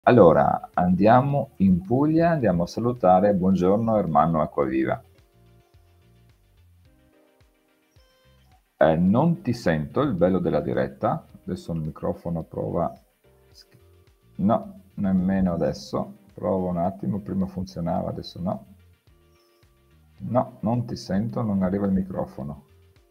Allora, andiamo in Puglia, andiamo a salutare. Buongiorno Ermanno Acquaviva. Non ti sento, il bello della diretta. Adesso il microfono prova. No, nemmeno adesso. Provo un attimo, prima funzionava, adesso no. No, non ti sento, non arriva il microfono.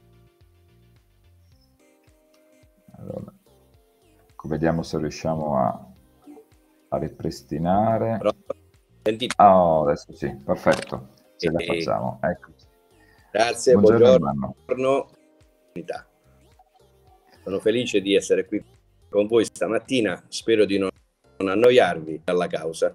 Allora, vediamo se riusciamo a ripristinare. Oh, adesso sì, perfetto, ce la facciamo. Eccoci. Grazie, buongiorno. Sono felice di essere qui con voi stamattina, spero di non annoiarvi dalla causa.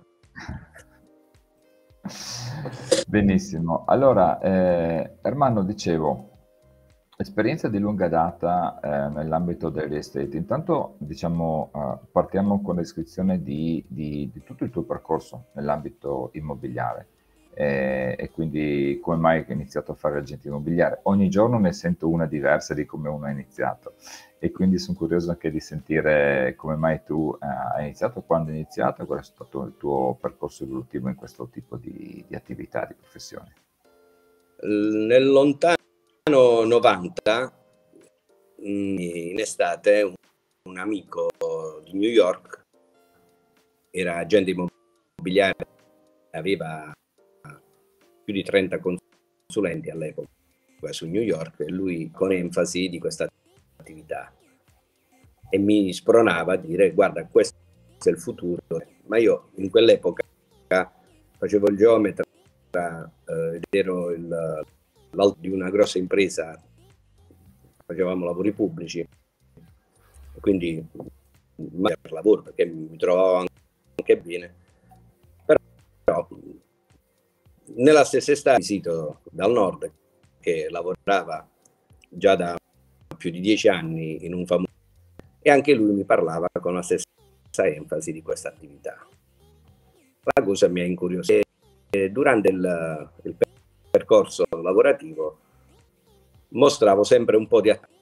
Benissimo, allora Ermanno, dicevo, esperienza di lunga data nell'ambito del real estate. Intanto diciamo partiamo con la descrizione di tutto il tuo percorso nell'ambito immobiliare e quindi come mai hai iniziato a fare agente immobiliare. Ogni giorno ne sento una diversa di come uno ha iniziato e quindi sono curioso anche di sentire come mai tu hai iniziato, quando hai iniziato, qual è stato il tuo percorso evolutivo in questo tipo di attività, di professione. Nel lontano 90, in estate, un amico di New York era agente immobiliare, aveva più di 30 consulenti all'epoca su New York e lui con enfasi di questa attività e mi spronava a dire guarda, questo è il futuro. Ma io in quell'epoca facevo il geometra ed ero di una grossa impresa, facevamo lavori pubblici, quindi per lavoro, perché mi trovavo anche bene, però nella stessa estate visito dal nord che lavorava già da più di 10 anni in un famoso, e anche lui mi parlava con la stessa enfasi di questa attività. La cosa mi ha incuriosito e durante il percorso lavorativo mostravo sempre un po' di attività,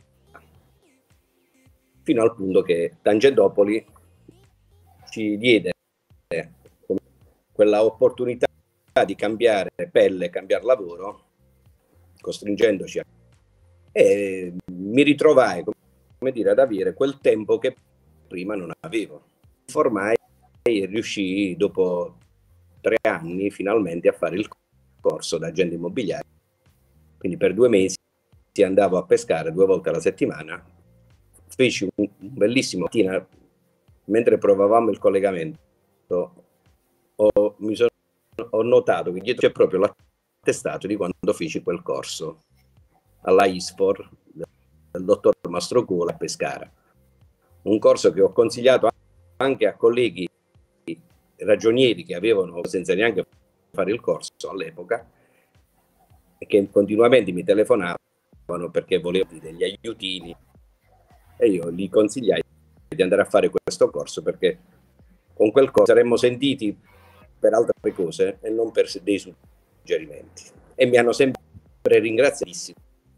fino al punto che Tangentopoli ci diede quella opportunità di cambiare pelle, cambiare lavoro, costringendoci a... E mi ritrovai, come dire, ad avere quel tempo che prima non avevo. Formai e riuscii dopo 3 anni finalmente a fare il corso da agente immobiliare. Quindi per 2 mesi andavo a pescare 2 volte alla settimana. Feci un bellissimo mattina, mentre provavamo il collegamento, ho notato che dietro c'è proprio l'attestato di quando feci quel corso alla ISFOR del dottor Mastrocola a Pescara. Un corso che ho consigliato anche a colleghi ragionieri che avevano senza neanche fare il corso all'epoca e che continuamente mi telefonavano perché volevano degli aiutini e io gli consigliai di andare a fare questo corso perché con quel corso saremmo sentiti per altre cose e non per dei suggerimenti, e mi hanno sempre ringraziatissimo.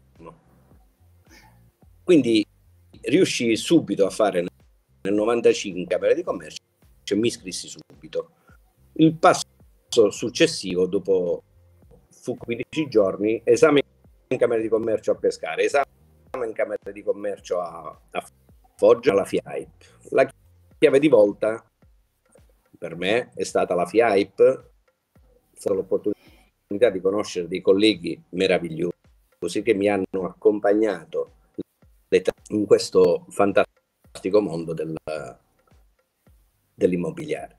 Quindi riuscii subito a fare nel 95 Camera di Commercio e mi iscrissi subito. Il passo successivo dopo fu 15 giorni, esame in Camera di Commercio a Pescara, esame in Camera di Commercio a Foggia, alla FIAIP. La chiave di volta per me è stata la FIAIP, è stata l'opportunità di conoscere dei colleghi meravigliosi che mi hanno accompagnato in questo fantastico mondo dell'immobiliare.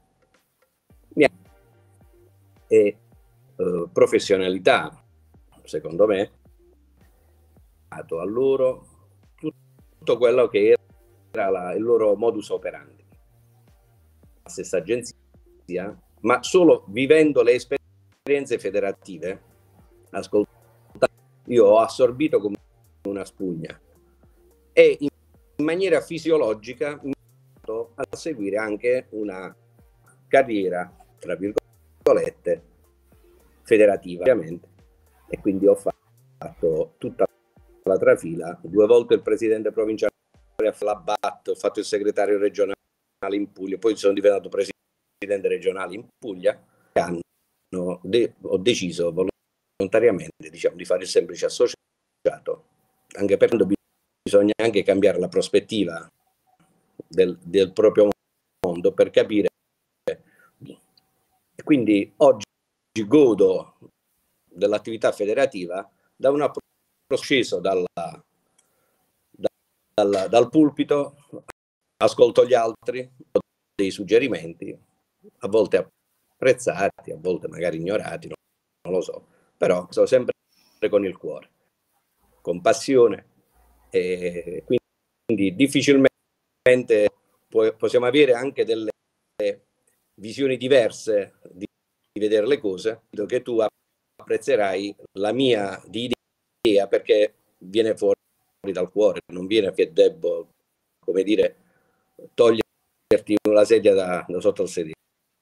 E professionalità, secondo me, ha dato a loro tutto quello che era il loro modus operandi. La stessa agenzia, ma solo vivendo le esperienze federative, ascoltando, io ho assorbito come una spugna e in maniera fisiologica mi sono a seguire anche una carriera, tra virgolette, federativa, ovviamente, e quindi ho fatto tutta la trafila, 2 volte il presidente provinciale a Flabat, ho fatto il segretario regionale in Puglia, poi sono diventato presidente presidente regionale in Puglia, ho deciso volontariamente, diciamo, di fare il semplice associato, anche perché bisogna anche cambiare la prospettiva del proprio mondo per capire. E quindi oggi godo dell'attività federativa da un approccio sceso dal pulpito, ascolto gli altri, do dei suggerimenti, a volte apprezzati, a volte magari ignorati, non lo so, però sono sempre con il cuore, con passione, e quindi difficilmente possiamo avere anche delle visioni diverse di vedere le cose. Credo che tu apprezzerai la mia di idea, perché viene fuori dal cuore, non viene che debbo, come dire, toglierti la sedia da sotto il sedile.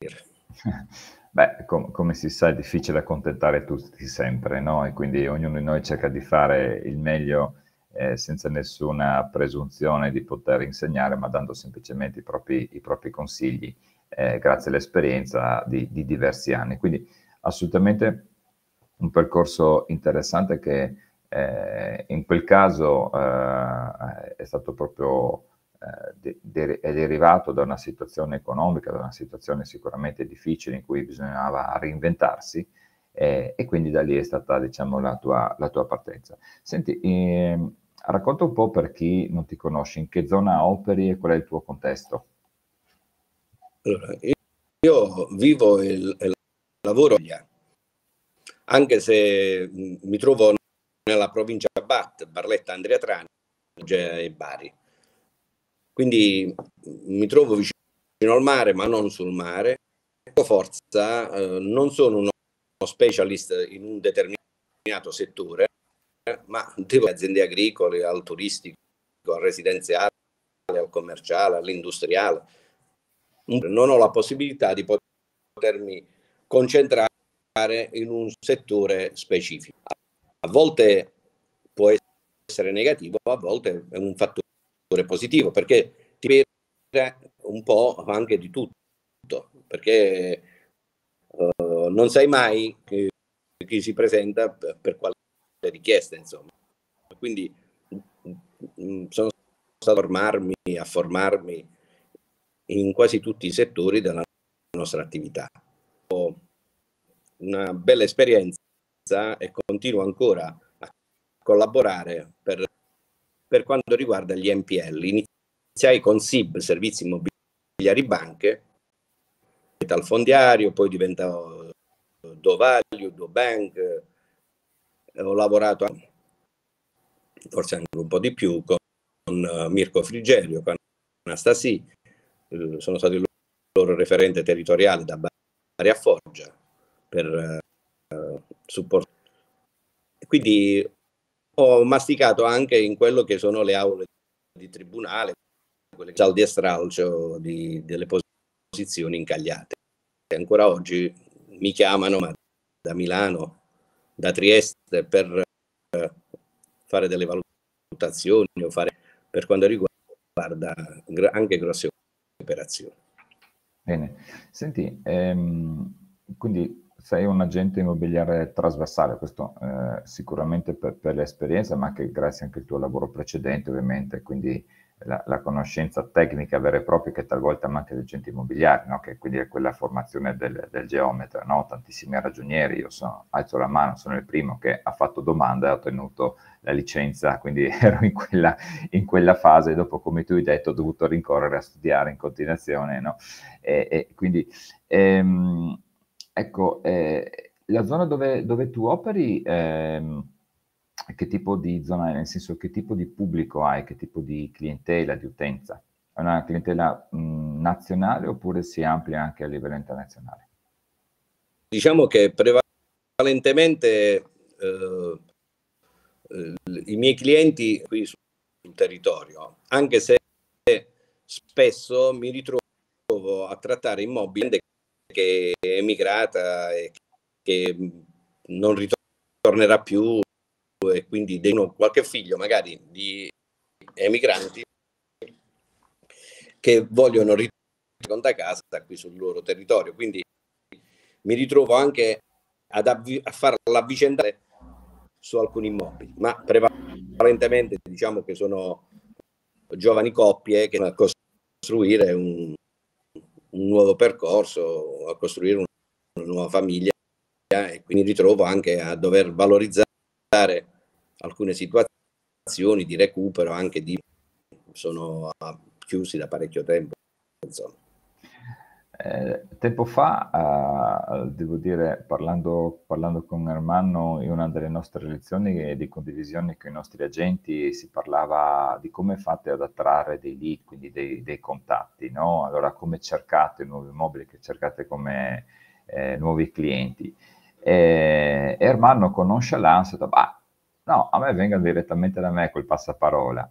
Beh, come si sa, è difficile accontentare tutti sempre, no? E quindi ognuno di noi cerca di fare il meglio senza nessuna presunzione di poter insegnare, ma dando semplicemente i propri consigli, grazie all'esperienza di diversi anni. Quindi assolutamente un percorso interessante che in quel caso è stato proprio è derivato da una situazione economica, da una situazione sicuramente difficile in cui bisognava reinventarsi, e quindi da lì è stata, diciamo, la tua partenza. Senti, racconta un po' per chi non ti conosce, in che zona operi e qual è il tuo contesto? Allora, io vivo e lavoro, anche se mi trovo nella provincia Barletta, Andria Trani e Bari. Quindi mi trovo vicino al mare, ma non sul mare. Forza, non sono uno specialist in un determinato settore, ma devo aziende agricole, al turistico, al residenziale, al commerciale, all'industriale. Non ho la possibilità di potermi concentrare in un settore specifico. A volte può essere negativo, a volte è un fattore positivo, perché ti vede un po' anche di tutto, perché non sai mai chi si presenta per quale richiesta, insomma. Quindi sono stato a formarmi in quasi tutti i settori della nostra attività. Ho una bella esperienza e continuo ancora a collaborare per quanto riguarda gli NPL. Iniziai con SIB, Servizi Immobiliari Banche, al fondiario, poi diventò DoValue, DoBank, ho lavorato forse anche un po' di più con Mirko Frigerio, con Anastasi, sono stato il loro referente territoriale da Bari a Foggia per supportare. Quindi ho masticato anche in quello che sono le aule di tribunale, quelle saldi e stralcio delle posizioni incagliate. E ancora oggi mi chiamano da Milano, da Trieste, per fare delle valutazioni o fare per quanto riguarda anche grosse operazioni. Bene, senti, quindi sei un agente immobiliare trasversale, questo sicuramente per l'esperienza, ma anche grazie anche al tuo lavoro precedente, ovviamente, quindi la conoscenza tecnica vera e propria che talvolta manca agli agenti immobiliari, no? Che quindi è quella formazione del geometra, no? Tantissimi ragionieri, io alzo la mano, sono il primo che ha fatto domanda e ha ottenuto la licenza, quindi ero in quella fase, dopo, come tu hai detto, ho dovuto rincorrere a studiare in continuazione, no? E quindi ecco, la zona dove tu operi, che tipo di zona è? Nel senso, che tipo di pubblico hai, che tipo di clientela, di utenza? È una clientela nazionale oppure si amplia anche a livello internazionale? Diciamo che prevalentemente i miei clienti qui sul territorio, anche se spesso mi ritrovo a trattare immobili che è emigrata e che non ritornerà più, e quindi qualche figlio magari di emigranti che vogliono seconda casa qui sul loro territorio, quindi mi ritrovo anche a fare l'avvicendare su alcuni immobili, ma prevalentemente diciamo che sono giovani coppie che vanno a costruire un nuovo percorso, a costruire una nuova famiglia, e quindi mi ritrovo anche a dover valorizzare alcune situazioni di recupero, anche di sono chiusi da parecchio tempo, insomma. Tempo fa, devo dire, parlando con Ermanno, in una delle nostre lezioni di condivisione con i nostri agenti, si parlava di come fate ad attrarre dei lead, quindi dei contatti, no? Allora, come cercate nuovi immobili, che cercate come nuovi clienti. Ermanno con nonchalance ha detto, bah, no, a me vengano direttamente da me col passaparola.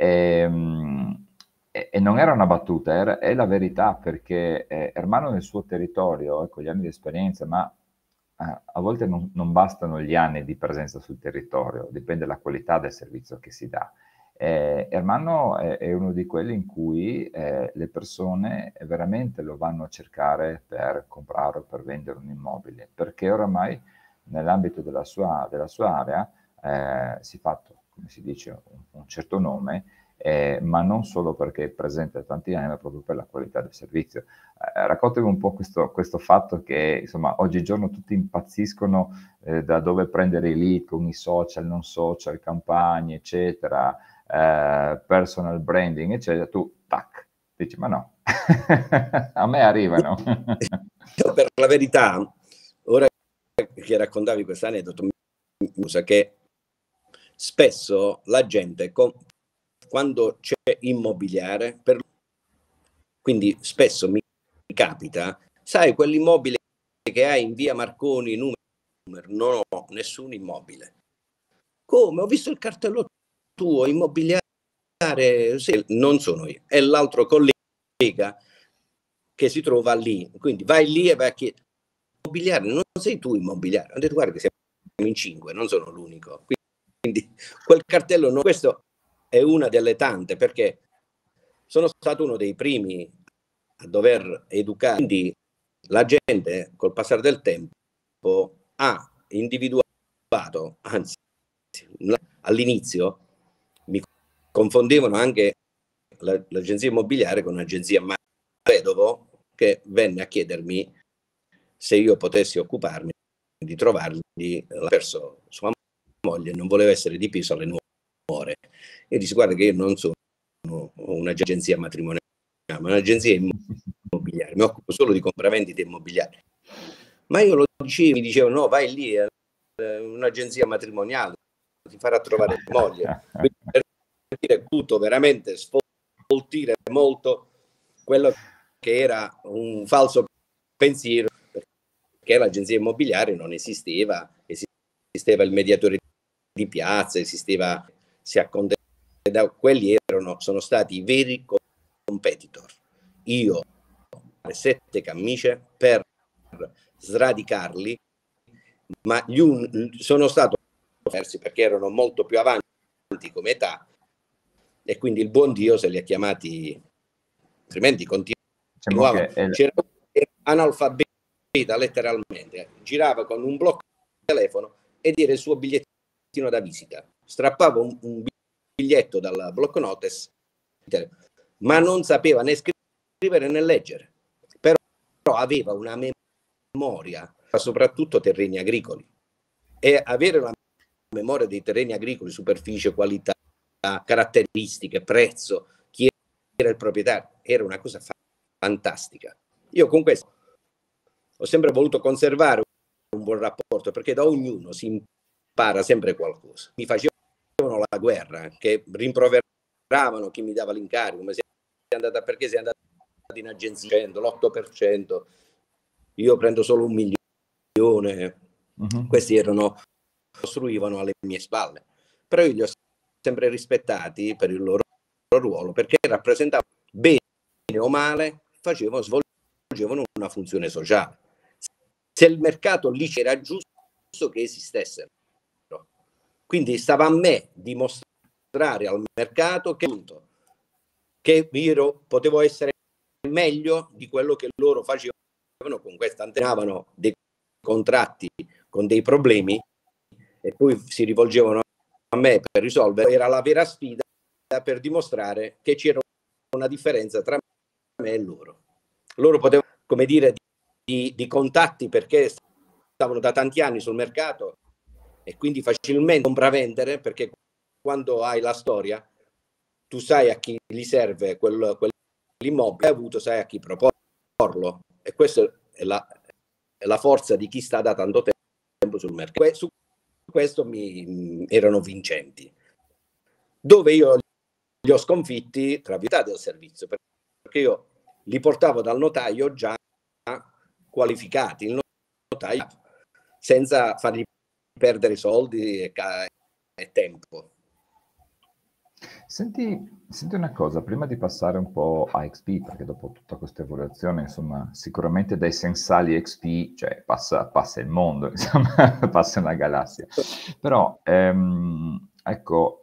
E non era una battuta, è la verità, perché Ermanno nel suo territorio, con gli anni di esperienza, ma a volte non bastano gli anni di presenza sul territorio, dipende dalla qualità del servizio che si dà. Ermanno è uno di quelli in cui le persone veramente lo vanno a cercare per comprare o per vendere un immobile, perché oramai nell'ambito della sua area si è fatto, come si dice, un certo nome, ma non solo perché è presente da tanti anni, ma proprio per la qualità del servizio. Raccontami un po' questo fatto che insomma oggigiorno tutti impazziscono da dove prendere i lead con i social, non social, campagne, eccetera, personal branding, eccetera. Tu, tac, dici, ma no, a me arrivano. Io, per la verità, ora che raccontavi questo aneddoto, mi sa che spesso la gente, quando c'è immobiliare, quindi spesso mi capita, sai, quell'immobile che hai in via Marconi, numero, non ho nessun immobile. Come? Ho visto il cartello tuo, immobiliare, sì, non sono io, è l'altro collega che si trova lì. Quindi vai lì e vai a chiedere, immobiliare, non sei tu immobiliare. Ho detto, guarda che siamo in 5, non sono l'unico. Quindi quel cartello, no, questo è una delle tante, perché sono stato uno dei primi a dover educare. Quindi la gente, col passare del tempo, ha individuato, anzi, all'inizio mi confondevano anche l'agenzia immobiliare con un'agenzia vedovo, che venne a chiedermi se io potessi occuparmi di trovargli verso sua moglie, non voleva essere dipeso alle nuore. E disse, guarda che io non sono un'agenzia matrimoniale, ma un'agenzia immobiliare, mi occupo solo di compravendite immobiliari. Ma io lo dicevo, mi dicevano, no, vai lì, è un'agenzia matrimoniale, ti farà trovare moglie. Quindi, per dire tutto, veramente sfoltire molto quello che era un falso pensiero, perché l'agenzia immobiliare non esisteva, esisteva il mediatore di piazza, si accontentava, quelli sono stati i veri competitor. Io 7 camicie per sradicarli, ma sono stato persi perché erano molto più avanti come età, e quindi il buon Dio se li ha chiamati, altrimenti continuavano. C'era analfabeta letteralmente, girava con un blocco di telefono ed era il suo bigliettino da visita, strappava un biglietto dal blocco notes, ma non sapeva né scrivere né leggere, però aveva una memoria, soprattutto terreni agricoli, e avere la memoria dei terreni agricoli, superficie, qualità, caratteristiche, prezzo, chi era il proprietario, era una cosa fantastica. Io con questo ho sempre voluto conservare un buon rapporto, perché da ognuno si impara sempre qualcosa. Mi facevano la guerra, che rimproveravano chi mi dava l'incarico, ma perché sei andato in agenzia, l'8%, io prendo solo 1 milione. Questi costruivano alle mie spalle, però io li ho sempre rispettati per il loro ruolo, perché rappresentavano, bene o male, svolgevano una funzione sociale. Se il mercato lì c'era, giusto che esistessero. Quindi stava a me dimostrare al mercato che io potevo essere meglio di quello che loro facevano con questa, antenavano dei contratti con dei problemi e poi si rivolgevano a me per risolvere. Era la vera sfida per dimostrare che c'era una differenza tra me e loro. Loro potevano, come dire, di contatti perché stavano da tanti anni sul mercato e quindi facilmente compravendere, perché quando hai la storia tu sai a chi gli serve quell'immobile hai avuto, sai a chi proporlo, e questa è la forza di chi sta da tanto tempo sul mercato. Su questo erano vincenti, dove io li ho sconfitti tra vita del servizio, perché io li portavo dal notaio già qualificati, il notaio, senza fargli perdere soldi e tempo. Senti una cosa, prima di passare un po' a XP, perché dopo tutta questa evoluzione, insomma, sicuramente dai sensali XP, cioè passa il mondo, insomma, passa una galassia. Però, ecco,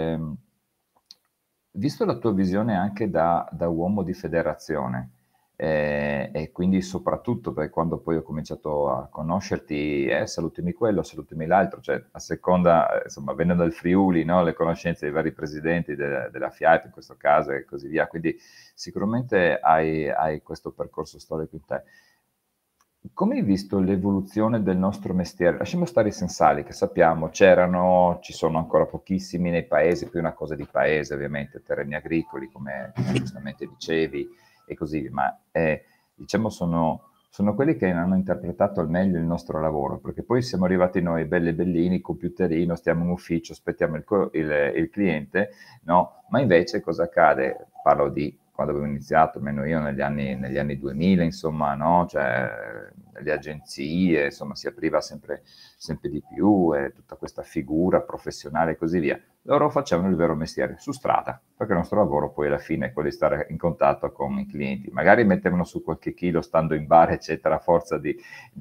visto la tua visione anche da uomo di federazione, e quindi soprattutto perché quando poi ho cominciato a conoscerti, salutami quello, salutami l'altro, cioè a seconda, insomma, venendo dal Friuli, no, le conoscenze dei vari presidenti della FIAP in questo caso e così via, quindi sicuramente hai questo percorso storico in te. Come hai visto l'evoluzione del nostro mestiere? Lasciamo stare i sensali, che sappiamo c'erano, ci sono ancora pochissimi nei paesi, più una cosa di paese ovviamente, terreni agricoli, come giustamente dicevi, e così via, ma diciamo sono quelli che hanno interpretato al meglio il nostro lavoro, perché poi siamo arrivati noi, belli e bellini, computerino, stiamo in ufficio, aspettiamo il cliente, no? Ma invece cosa accade? Parlo di quando avevo iniziato, almeno io negli anni 2000, insomma, no? Cioè, le agenzie, insomma, si apriva sempre di più, e tutta questa figura professionale e così via. Loro facevano il vero mestiere su strada, perché il nostro lavoro poi alla fine è quello di stare in contatto con i clienti. Magari mettevano su qualche chilo stando in bar, eccetera, a forza di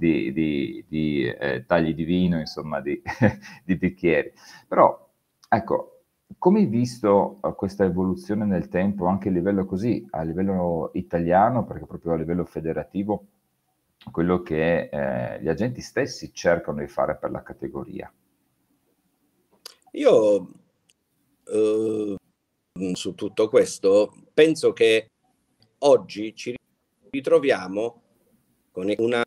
tagli di vino, insomma, di bicchieri. Però, ecco, come hai visto questa evoluzione nel tempo, anche a livello così, a livello italiano, perché proprio a livello federativo, quello che gli agenti stessi cercano di fare per la categoria? Io su tutto questo penso che oggi ci ritroviamo con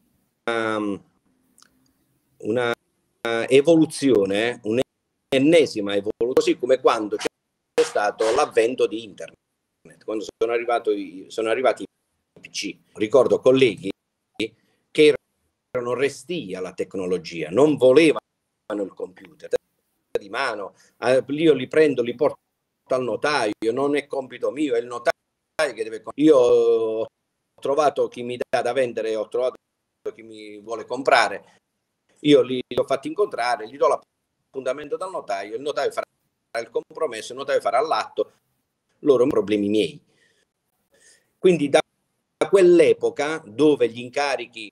una evoluzione, un'ennesima evoluzione, così come quando c'è stato l'avvento di internet, quando sono arrivati i PC. Ricordo colleghi che erano restii alla tecnologia, non volevano il computer di mano, io li prendo, li porto al notaio, non è compito mio, è il notaio che deve. Io ho trovato chi mi dà da vendere, ho trovato chi mi vuole comprare, io li ho fatti incontrare, gli do l'appuntamento dal notaio, il notaio farà il compromesso, il notaio farà l'atto, loro problemi miei. Quindi da quell'epoca dove gli incarichi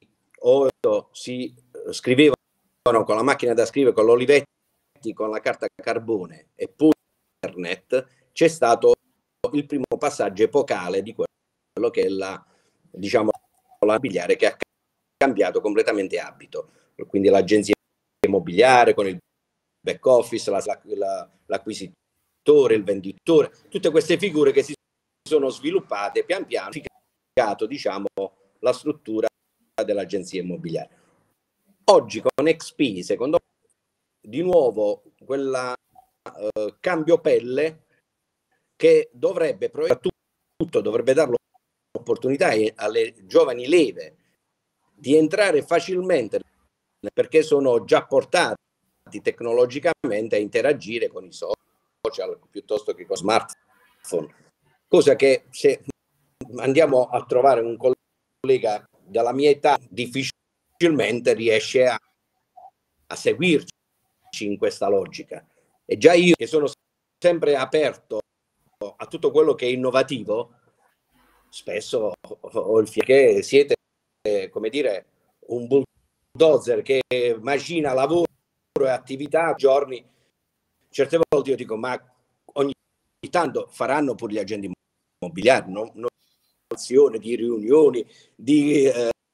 si scrivevano con la macchina da scrivere, con l'Olivetti, con la carta carbone e poi internet, c'è stato il primo passaggio epocale di quello che è la immobiliare, che ha cambiato completamente abito. Quindi l'agenzia immobiliare con il back office, l'acquisitore, il venditore, tutte queste figure che si sono sviluppate pian piano, diciamo, la struttura dell'agenzia immobiliare. Oggi con XP, secondo me, di nuovo quella cambio pelle che dovrebbe dare l'opportunità alle giovani leve di entrare facilmente, perché sono già portati tecnologicamente a interagire con i social piuttosto che con smartphone, cosa che se andiamo a trovare un collega della mia età difficilmente riesce a seguirci in questa logica. E già io, che sono sempre aperto a tutto quello che è innovativo, spesso ho il che siete, come dire, un bulldozer che macina lavoro e attività giorni. Certe volte io dico, ma ogni tanto faranno pure gli agenti immobiliari, non di riunioni, di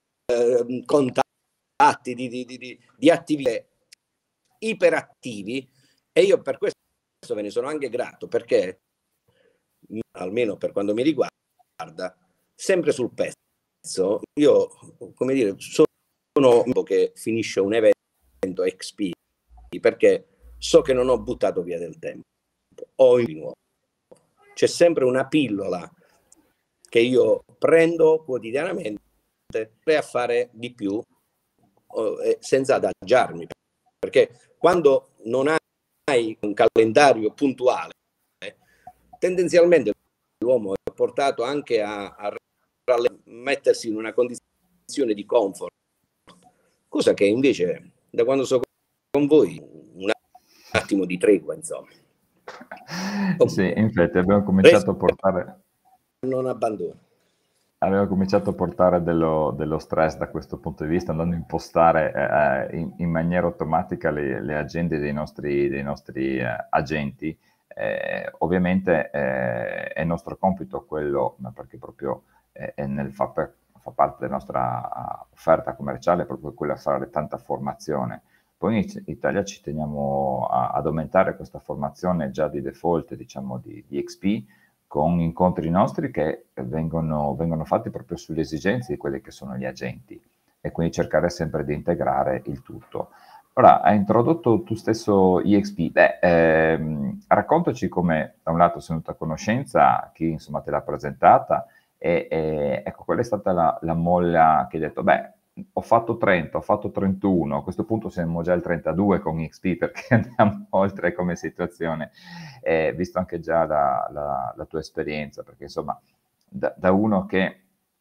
contatti, di attività iperattivi, e io per questo ve ne sono anche grato, perché almeno per quanto mi riguarda, sempre sul pezzo. Io, come dire, sono che finisce un evento XP perché so che non ho buttato via del tempo, o in nuovo. C'è sempre una pillola che io prendo quotidianamente per fare di più, senza adagiarmi, perché quando non hai un calendario puntuale, tendenzialmente l'uomo è portato anche a mettersi in una condizione di comfort, cosa che invece da quando sono con voi un attimo di tregua, insomma. Sì, infatti abbiamo cominciato a portare... Non abbandono. Aveva cominciato a portare dello stress da questo punto di vista, andando a impostare in maniera automatica le agende dei nostri agenti. Ovviamente è nostro compito quello, perché proprio fa parte della nostra offerta commerciale, proprio quello a fare tanta formazione. Poi in Italia ci teniamo ad aumentare questa formazione già di default, diciamo, di XP, con incontri nostri che vengono fatti proprio sulle esigenze di quelli che sono gli agenti, e quindi cercare sempre di integrare il tutto. Ora, hai introdotto tu stesso EXP. Raccontaci come da un lato sei venuta a conoscenza, chi insomma te l'ha presentata, e ecco, qual è stata la molla che hai detto, beh, ho fatto 30, ho fatto 31, a questo punto siamo già al 32 con XP, perché andiamo oltre come situazione, visto anche già la tua esperienza, perché insomma da uno che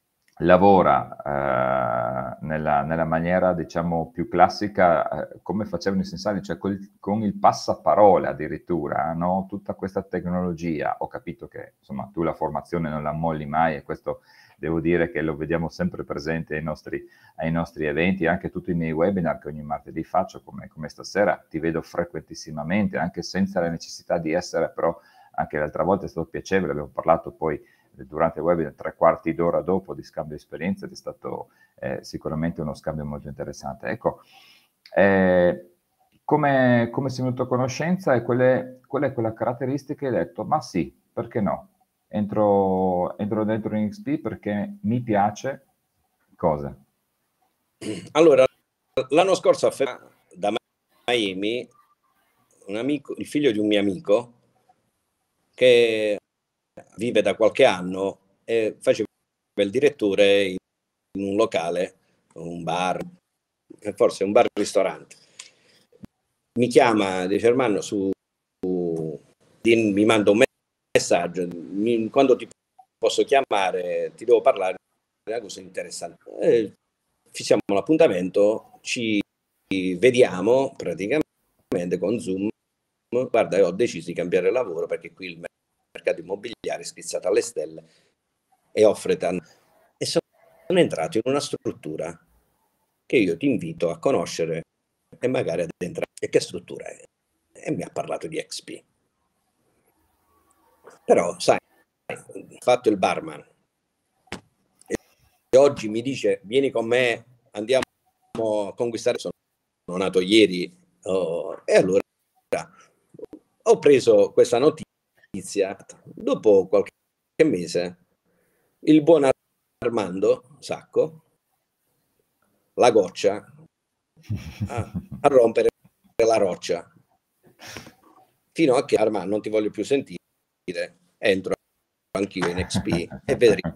lavora nella maniera diciamo più classica, come facevano i sensali, cioè con il passaparola addirittura, no? Tutta questa tecnologia, ho capito che insomma tu la formazione non la molli mai, e questo devo dire che lo vediamo sempre presente ai nostri eventi, anche tutti i miei webinar che ogni martedì faccio, come stasera, ti vedo frequentissimamente, anche senza la necessità di essere, però anche l'altra volta è stato piacevole, abbiamo parlato poi durante il webinar 3/4 d'ora dopo di scambio di esperienze, ed è stato sicuramente uno scambio molto interessante. Ecco, come sei venuto a conoscenza, e qual è quella caratteristica che hai detto, ma sì, perché no? Entro dentro in XP perché mi piace. Cosa? Allora, l'anno scorso da Miami un amico, il figlio di un mio amico che vive da qualche anno e faceva il direttore in un locale, un bar, forse un bar-ristorante. Mi chiama, dice Ermanno, mi manda un messaggio, quando ti posso chiamare, ti devo parlare di una cosa interessante. Fissiamo l'appuntamento, ci vediamo praticamente con Zoom. Guarda, ho deciso di cambiare lavoro perché qui il mercato immobiliare è schizzato alle stelle e offre tanto. E sono entrato in una struttura che io ti invito a conoscere e magari ad entrare. E che struttura è? E mi ha parlato di XP. Però, sai, ho fatto il barman e oggi mi dice vieni con me, andiamo a conquistare. Sono nato ieri, e allora ho preso questa notizia. Dopo qualche mese il buon Armando Sacco, la goccia, a rompere la roccia, fino a che Armando non ti voglio più sentire, entro anch'io in XP e vedremo.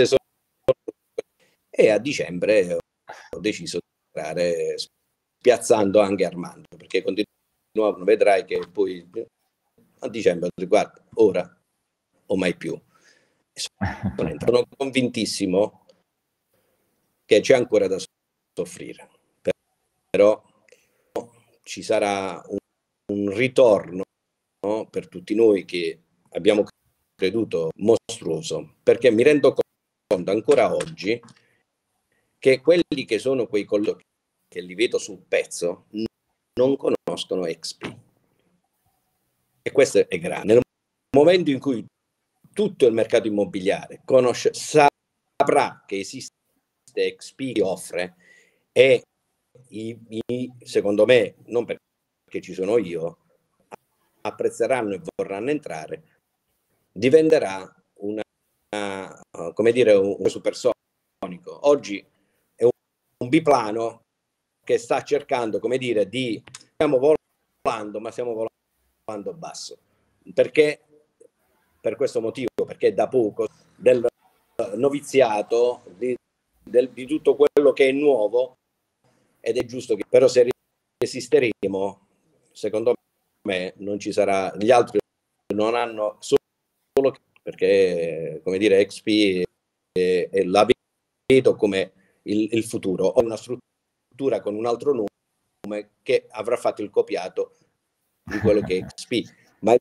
E a dicembre ho deciso di entrare, spiazzando anche Armando, perché continuavano, vedrai che poi a dicembre guarda, ora o mai più. Sono convintissimo che c'è ancora da soffrire, però ci sarà un ritorno, no, per tutti noi che abbiamo creduto mostruoso, perché mi rendo conto ancora oggi che quelli che sono quei colloqui che li vedo sul pezzo non conoscono XP, e questo è grande. Nel momento in cui tutto il mercato immobiliare sa saprà che esiste XP che offre, e secondo me, non perché ci sono io, apprezzeranno e vorranno entrare, diventerà come dire, un supersonico. Oggi è un biplano che sta cercando, come dire, stiamo volando, ma stiamo volando basso. Perché? Per questo motivo, perché da poco del noviziato, di tutto quello che è nuovo, ed è giusto che, però se resisteremo, secondo me non ci sarà, gli altri non hanno solo perché, come dire, XP la vedo come il futuro. Ho una struttura con un altro nome che avrà fatto il copiato di quello che è XP. Ma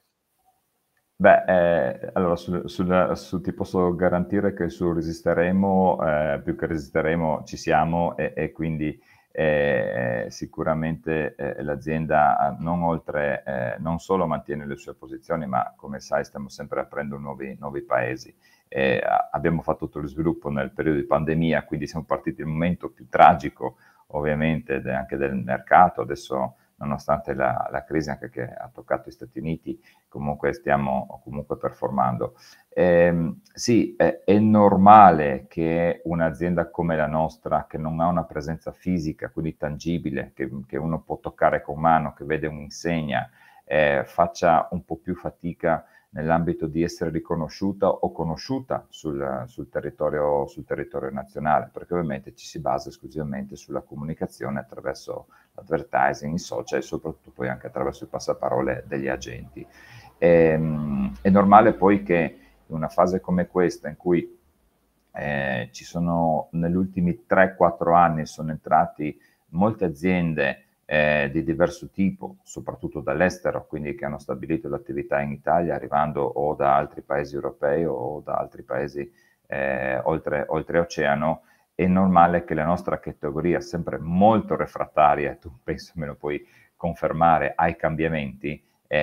Beh, allora ti posso garantire che sul resisteremo, più che resisteremo, ci siamo e quindi sicuramente l'azienda non solo mantiene le sue posizioni, ma come sai stiamo sempre aprendo nuovi paesi. Abbiamo fatto tutto lo sviluppo nel periodo di pandemia, quindi siamo partiti nel momento più tragico ovviamente anche del mercato. Adesso, nonostante la crisi anche che ha toccato gli Stati Uniti, comunque stiamo comunque performando. Sì, è normale che un'azienda come la nostra, che non ha una presenza fisica, quindi tangibile, che uno può toccare con mano, che vede un'insegna, faccia un po' più fatica nell'ambito di essere riconosciuta o conosciuta sul territorio nazionale, perché ovviamente ci si basa esclusivamente sulla comunicazione attraverso l'advertising, i social e soprattutto poi anche attraverso il passaparole degli agenti. È normale poi che in una fase come questa, in cui ci sono negli ultimi 3-4 anni sono entrati molte aziende di diverso tipo, soprattutto dall'estero, quindi che hanno stabilito l'attività in Italia, arrivando o da altri paesi europei o da altri paesi oltreoceano. È normale che la nostra categoria, sempre molto refrattaria, tu penso me lo puoi confermare, ai cambiamenti,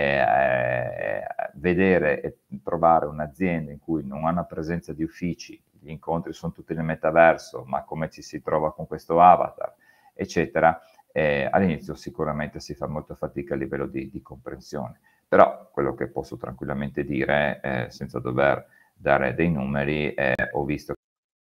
vedere e trovare un'azienda in cui non ha una presenza di uffici, gli incontri sono tutti nel metaverso, ma come ci si trova con questo avatar, eccetera, all'inizio sicuramente si fa molta fatica a livello di comprensione. Però quello che posso tranquillamente dire, senza dover dare dei numeri, ho visto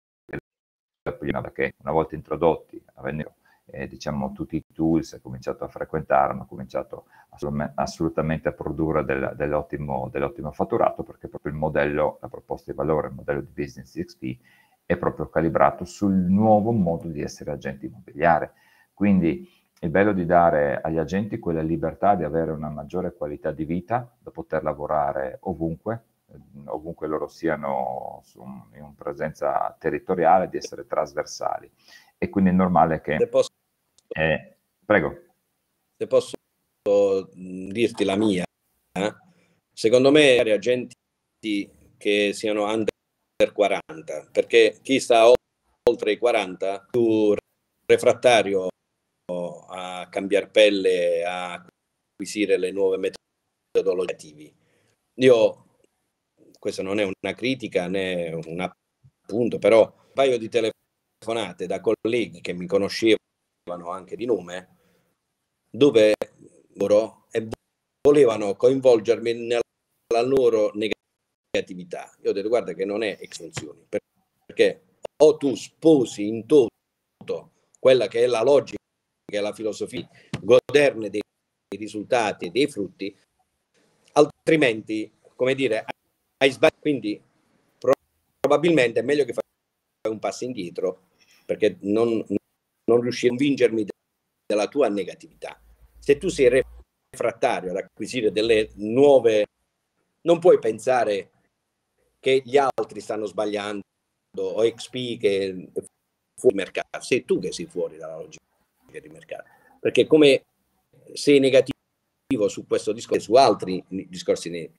che una volta introdotti, avendo diciamo tutti i tools, ha cominciato a frequentare, hanno cominciato assolutamente a produrre dell'ottimo fatturato, perché proprio il modello, la proposta di valore, il modello di business di XP è proprio calibrato sul nuovo modo di essere agente immobiliare. Quindi il bello di dare agli agenti quella libertà di avere una maggiore qualità di vita, da poter lavorare ovunque loro siano in una presenza territoriale, di essere trasversali. E quindi è normale che... prego. Se posso dirti la mia, secondo me gli agenti che siano under 40, perché chi sta oltre i 40 più refrattario a cambiare pelle, a acquisire le nuove metodologie. Io, questa non è una critica né un appunto, però un paio di telefonate da colleghi che mi conoscevano anche di nome, dove loro volevano coinvolgermi nella loro negatività. Io ho detto, guarda che non è estensioni, perché o tu sposi in toto quella che è la logica e la filosofia, goderne dei risultati e dei frutti, altrimenti, come dire, hai sbagliato. Quindi probabilmente è meglio che fai un passo indietro, perché non riuscire a convincermi della tua negatività. Se tu sei refrattario ad acquisire delle nuove, non puoi pensare che gli altri stanno sbagliando o XP che è fuori mercato. Sei tu che sei fuori dalla logica di mercato, perché come sei negativo su questo discorso e su altri discorsi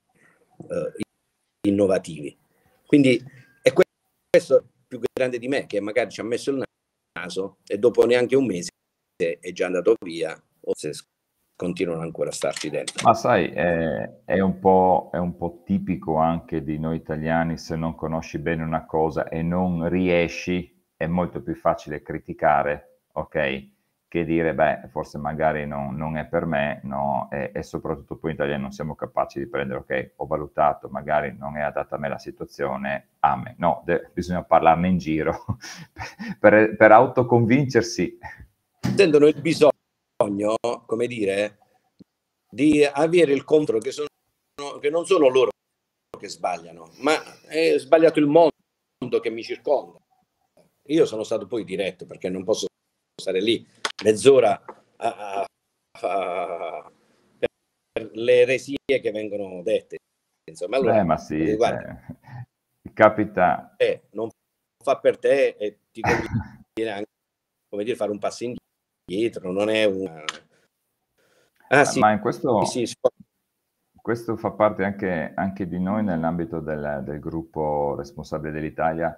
innovativi. Quindi è questo più grande di me, che magari ci ha messo il naso e dopo neanche un mese è già andato via o si è continuano ancora a starci dentro. Ma sai, è un po' tipico anche di noi italiani, se non conosci bene una cosa e non riesci, è molto più facile criticare, ok? Che dire, beh, forse magari non è per me, no? E soprattutto poi in Italia non siamo capaci di prendere, ok, ho valutato, magari non è adatta a me la situazione, amen. No, bisogna parlarne in giro per autoconvincersi. Sentono il bisogno, come dire, di avere il controllo che non sono loro che sbagliano, ma è sbagliato il mondo che mi circonda. Io sono stato poi diretto perché non posso stare lì mezz'ora per le eresie che vengono dette. Insomma, allora, Ma sì, guarda, capita. non fa per te e ti conviene anche, come dire, fare un passo indietro, non è una... sì, Ma in questo, sì, questo fa parte anche di noi nell'ambito del gruppo responsabile dell'Italia,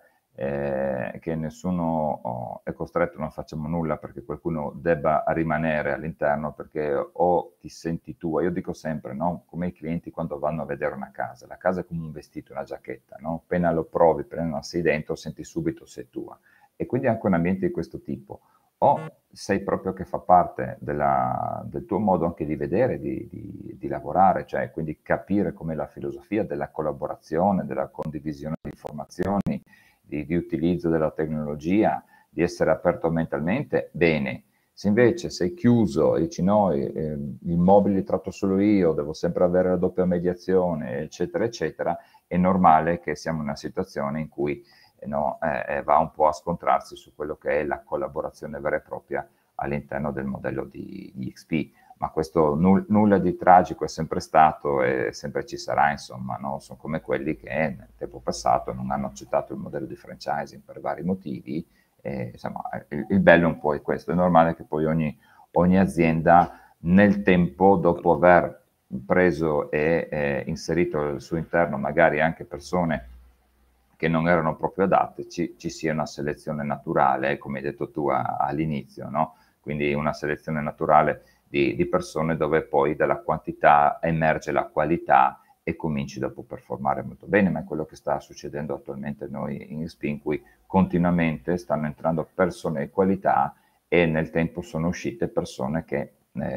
che nessuno è costretto, non facciamo nulla perché qualcuno debba rimanere all'interno, perché o ti senti tua, io dico sempre, no? Come i clienti quando vanno a vedere una casa, la casa è come un vestito, una giacchetta, no? Appena lo provi, appena non sei dentro, senti subito se è tua. E quindi anche un ambiente di questo tipo. O sei proprio che fa parte del tuo modo anche di vedere, di lavorare, cioè quindi capire com'è la filosofia della collaborazione, della condivisione di informazioni, di utilizzo della tecnologia, di essere aperto mentalmente, bene. Se invece sei chiuso e dici no, gli immobili li tratto solo io, devo sempre avere la doppia mediazione, eccetera, eccetera, è normale che siamo in una situazione in cui no, va un po' a scontrarsi su quello che è la collaborazione vera e propria all'interno del modello di XP. Ma questo nulla di tragico è sempre stato e sempre ci sarà, insomma, no? Sono come quelli che nel tempo passato non hanno accettato il modello di franchising per vari motivi. Insomma, il bello un po' è questo, è normale che poi ogni azienda nel tempo, dopo aver preso e inserito al suo interno magari anche persone che non erano proprio adatte, ci sia una selezione naturale, come hai detto tu all'inizio, no? Quindi una selezione naturale di persone dove poi dalla quantità emerge la qualità e cominci dopo a performare molto bene, ma è quello che sta succedendo attualmente noi in XP, in cui continuamente stanno entrando persone di qualità e nel tempo sono uscite persone che,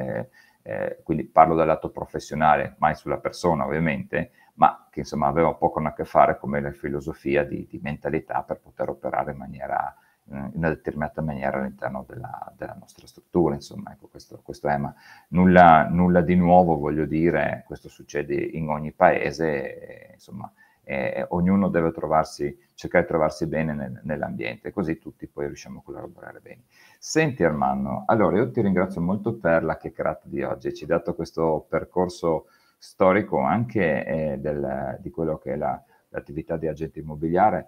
quindi parlo dal lato professionale, mai sulla persona ovviamente, ma che insomma aveva poco a che fare con la filosofia di mentalità per poter operare in una determinata maniera all'interno della nostra struttura, insomma, ecco, questo è, ma nulla di nuovo, voglio dire, questo succede in ogni paese, insomma, ognuno deve cercare di trovarsi bene nell'ambiente, così tutti poi riusciamo a collaborare bene. Senti Armando, allora io ti ringrazio molto per la chiacchierata di oggi, ci hai dato questo percorso storico anche di quello che è l'attività di agente immobiliare.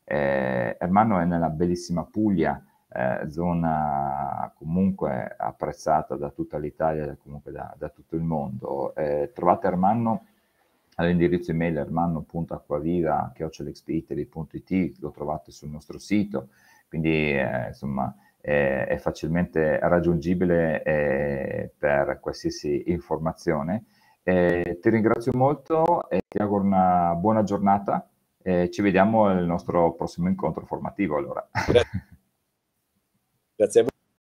Ermanno è nella bellissima Puglia, zona comunque apprezzata da tutta l'Italia e comunque da tutto il mondo. Trovate Ermanno all'indirizzo email ermanno.acquaviva@xpitaly.it, lo trovate sul nostro sito, quindi insomma è facilmente raggiungibile per qualsiasi informazione. Ti ringrazio molto e ti auguro una buona giornata. Ci vediamo al nostro prossimo incontro formativo allora. Grazie a voi.